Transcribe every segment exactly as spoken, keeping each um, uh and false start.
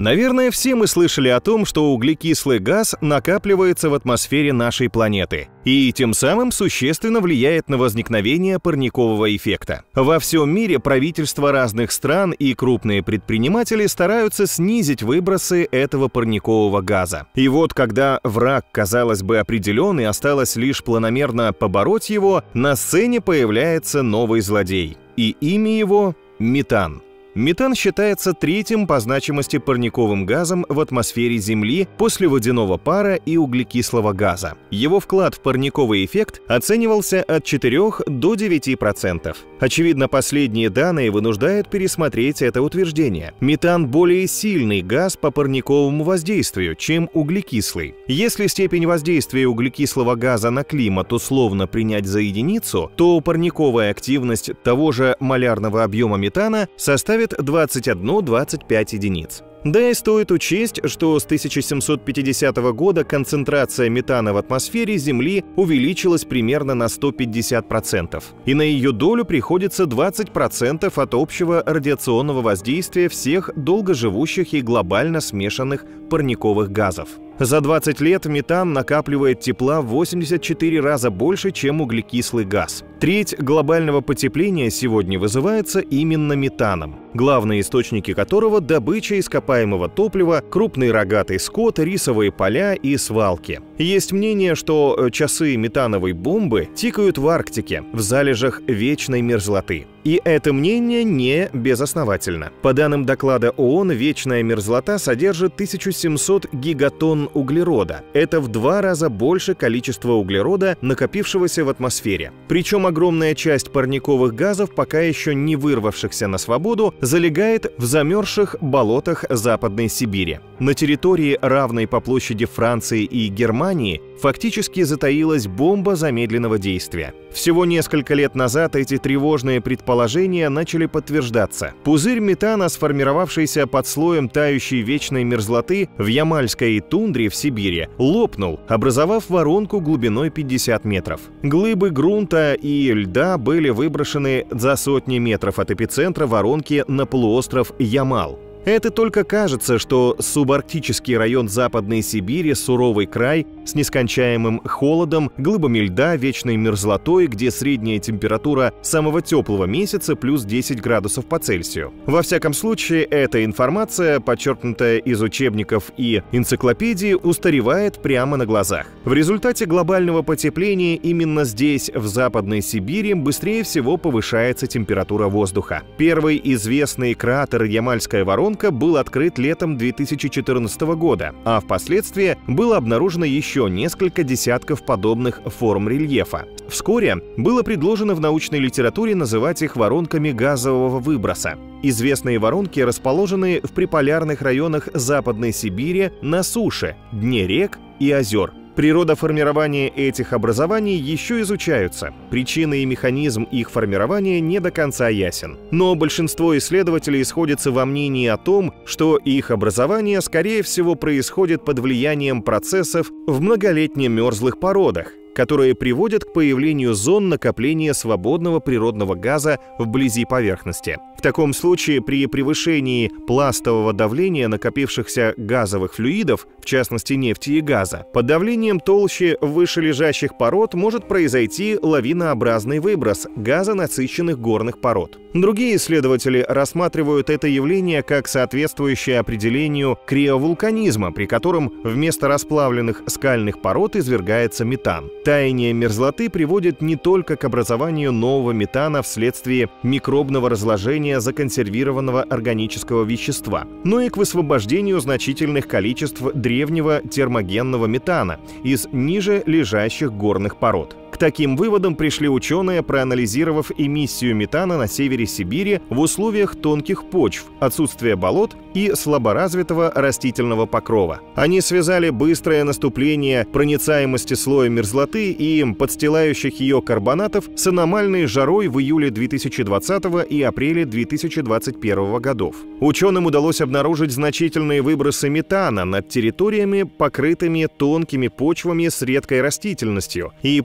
Наверное, все мы слышали о том, что углекислый газ накапливается в атмосфере нашей планеты и тем самым существенно влияет на возникновение парникового эффекта. Во всем мире правительства разных стран и крупные предприниматели стараются снизить выбросы этого парникового газа. И вот когда враг, казалось бы, определен и осталось лишь планомерно побороть его, на сцене появляется новый злодей. И имя его – метан. Метан считается третьим по значимости парниковым газом в атмосфере Земли после водяного пара и углекислого газа. Его вклад в парниковый эффект оценивался от четырёх до девяти процентов. Очевидно, последние данные вынуждают пересмотреть это утверждение. Метан более сильный газ по парниковому воздействию, чем углекислый. Если степень воздействия углекислого газа на климат условно принять за единицу, то парниковая активность того же малярного объема метана составит двадцать одна — двадцать пять единиц. Да и стоит учесть, что с тысяча семьсот пятидесятого года концентрация метана в атмосфере Земли увеличилась примерно на сто пятьдесят процентов, и на ее долю приходится двадцать процентов от общего радиационного воздействия всех долгоживущих и глобально смешанных парниковых газов. За двадцать лет метан накапливает тепла в восемьдесят четыре раза больше, чем углекислый газ. Треть глобального потепления сегодня вызывается именно метаном, главные источники которого – добыча ископаемого топлива, крупный рогатый скот, рисовые поля и свалки. Есть мнение, что часы метановой бомбы тикают в Арктике, в залежах вечной мерзлоты. И это мнение не безосновательно. По данным доклада ООН, вечная мерзлота содержит тысячу семьсот гигатонн углерода. Это в два раза больше количества углерода, накопившегося в атмосфере. Причем огромная часть парниковых газов, пока еще не вырвавшихся на свободу, залегает в замерзших болотах Западной Сибири. На территории, равной по площади Франции и Германии, фактически затаилась бомба замедленного действия. Всего несколько лет назад эти тревожные предположения начали подтверждаться. Пузырь метана, сформировавшийся под слоем тающей вечной мерзлоты в Ямальской тундре в Сибири, лопнул, образовав воронку глубиной пятьдесят метров. Глыбы грунта и льда были выброшены за сотни метров от эпицентра воронки на полуостров Ямал. Это только кажется, что субарктический район Западной Сибири – суровый край с нескончаемым холодом, глыбами льда, вечной мерзлотой, где средняя температура самого теплого месяца плюс десять градусов по Цельсию. Во всяком случае, эта информация, подчеркнутая из учебников и энциклопедий, устаревает прямо на глазах. В результате глобального потепления именно здесь, в Западной Сибири, быстрее всего повышается температура воздуха. Первый известный кратер Ямальская воронка был открыт летом две тысячи четырнадцатого года, а впоследствии было обнаружено еще несколько десятков подобных форм рельефа. Вскоре было предложено в научной литературе называть их воронками газового выброса. Известные воронки расположены в приполярных районах Западной Сибири на суше, дне рек и озер. Природа формирования этих образований еще изучаются. Причины и механизм их формирования не до конца ясен. Но большинство исследователей сходятся во мнении о том, что их образование, скорее всего, происходит под влиянием процессов в многолетне мерзлых породах, которые приводят к появлению зон накопления свободного природного газа вблизи поверхности. В таком случае при превышении пластового давления накопившихся газовых флюидов, в частности нефти и газа, под давлением толще вышележащих пород может произойти лавинообразный выброс газонасыщенных горных пород. Другие исследователи рассматривают это явление как соответствующее определению криовулканизма, при котором вместо расплавленных скальных пород извергается метан. Таяние мерзлоты приводит не только к образованию нового метана вследствие микробного разложения законсервированного органического вещества, но и к высвобождению значительных количеств древнего термогенного метана из ниже лежащих горных пород. К таким выводам пришли ученые, проанализировав эмиссию метана на севере Сибири в условиях тонких почв, отсутствия болот и слаборазвитого растительного покрова. Они связали быстрое наступление проницаемости слоя мерзлоты и подстилающих ее карбонатов с аномальной жарой в июле две тысячи двадцатого и апреле две тысячи двадцать первого годов. Ученым удалось обнаружить значительные выбросы метана над территориями, покрытыми тонкими почвами с редкой растительностью, и практически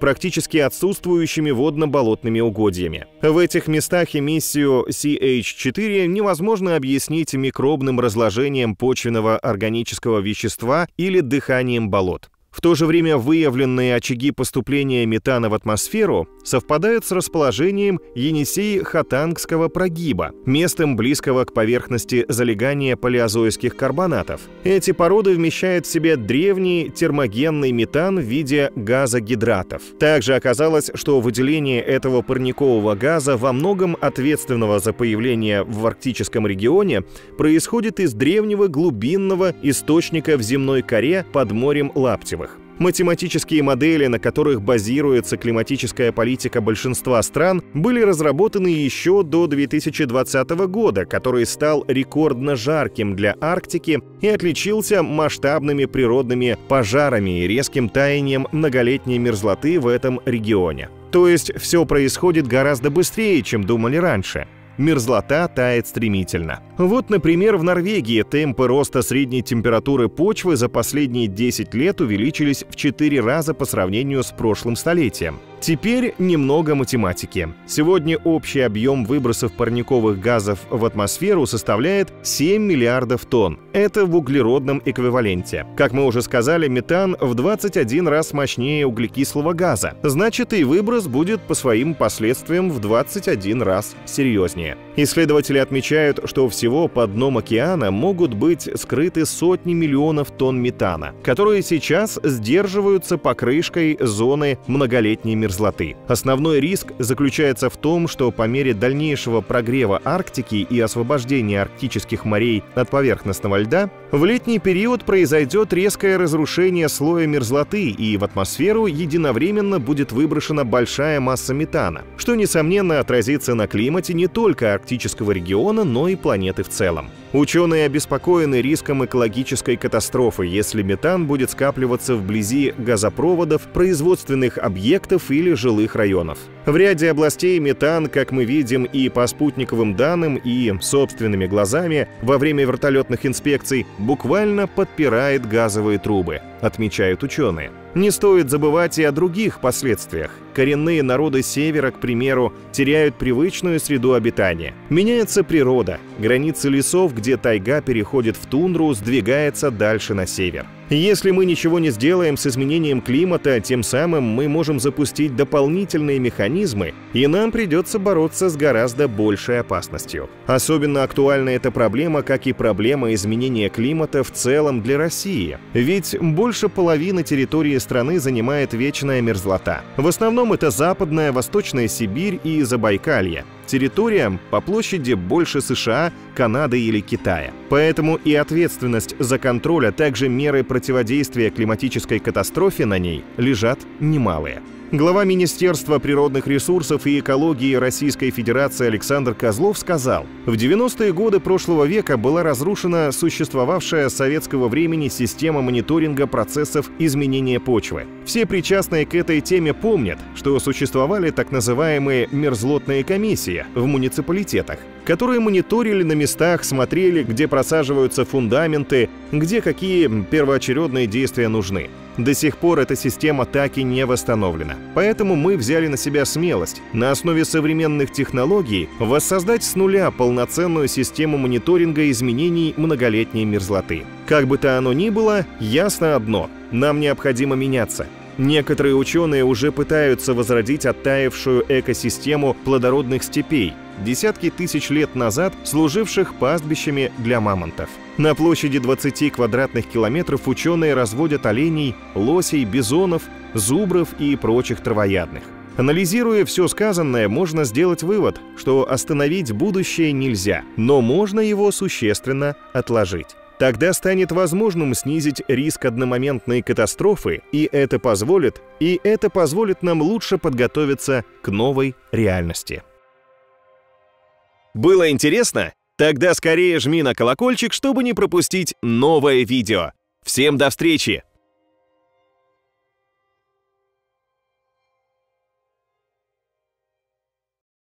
практически отсутствующими водно-болотными угодьями. В этих местах эмиссию си эйч четыре невозможно объяснить микробным разложением почвенного органического вещества или дыханием болот. В то же время выявленные очаги поступления метана в атмосферу совпадают с расположением Енисей-Хотангского прогиба, местом близкого к поверхности залегания палеозойских карбонатов. Эти породы вмещают в себе древний термогенный метан в виде газогидратов. Также оказалось, что выделение этого парникового газа, во многом ответственного за появление в арктическом регионе, происходит из древнего глубинного источника в земной коре под морем Лаптевых. Математические модели, на которых базируется климатическая политика большинства стран, были разработаны еще до две тысячи двадцатого года, который стал рекордно жарким для Арктики и отличился масштабными природными пожарами и резким таянием многолетней мерзлоты в этом регионе. То есть все происходит гораздо быстрее, чем думали раньше. Мерзлота тает стремительно. Вот, например, в Норвегии темпы роста средней температуры почвы за последние десять лет увеличились в четыре раза по сравнению с прошлым столетием. Теперь немного математики. Сегодня общий объем выбросов парниковых газов в атмосферу составляет семь миллиардов тонн. Это в углеродном эквиваленте. Как мы уже сказали, метан в двадцать один раз мощнее углекислого газа. Значит, и выброс будет по своим последствиям в двадцать один раз серьезнее. Исследователи отмечают, что всего под дном океана могут быть скрыты сотни миллионов тонн метана, которые сейчас сдерживаются покрышкой зоны многолетней мерзлоты. Основной риск заключается в том, что по мере дальнейшего прогрева Арктики и освобождения арктических морей от поверхностного льда, в летний период произойдет резкое разрушение слоя мерзлоты, и в атмосферу единовременно будет выброшена большая масса метана, что, несомненно, отразится на климате не только арктического региона, но и планеты в целом. Ученые обеспокоены риском экологической катастрофы, если метан будет скапливаться вблизи газопроводов, производственных объектов или жилых районов. В ряде областей метан, как мы видим и по спутниковым данным, и собственными глазами во время вертолетных инспекций, буквально подпирает газовые трубы, отмечают ученые. Не стоит забывать и о других последствиях. Коренные народы Севера, к примеру, теряют привычную среду обитания. Меняется природа. Границы лесов, где тайга переходит в тундру, сдвигается дальше на север. Если мы ничего не сделаем с изменением климата, тем самым мы можем запустить дополнительные механизмы, и нам придется бороться с гораздо большей опасностью. Особенно актуальна эта проблема, как и проблема изменения климата в целом для России. Ведь больше половины территории страны занимает вечная мерзлота. В основном это Западная, Восточная Сибирь и Забайкалье. Территория по площади больше США, Канады или Китая. Поэтому и ответственность за контроль, а также меры противодействия климатической катастрофе на ней лежат немалые. Глава Министерства природных ресурсов и экологии Российской Федерации Александр Козлов сказал, в девяностые годы прошлого века была разрушена существовавшая с советского времени система мониторинга процессов изменения почвы. Все причастные к этой теме помнят, что существовали так называемые мерзлотные комиссии в муниципалитетах, которые мониторили на местах, смотрели, где просаживаются фундаменты, где какие первоочередные действия нужны. До сих пор эта система так и не восстановлена. Поэтому мы взяли на себя смелость на основе современных технологий воссоздать с нуля полноценную систему мониторинга изменений многолетней мерзлоты. Как бы то оно ни было, ясно одно – нам необходимо меняться. Некоторые ученые уже пытаются возродить оттаившую экосистему плодородных степей, десятки тысяч лет назад служивших пастбищами для мамонтов. На площади двадцати квадратных километров ученые разводят оленей, лосей, бизонов, зубров и прочих травоядных. Анализируя все сказанное, можно сделать вывод, что остановить будущее нельзя, но можно его существенно отложить. Тогда станет возможным снизить риск одномоментной катастрофы, и это позволит, и это позволит нам лучше подготовиться к новой реальности. Было интересно? Тогда скорее жми на колокольчик, чтобы не пропустить новое видео. Всем до встречи!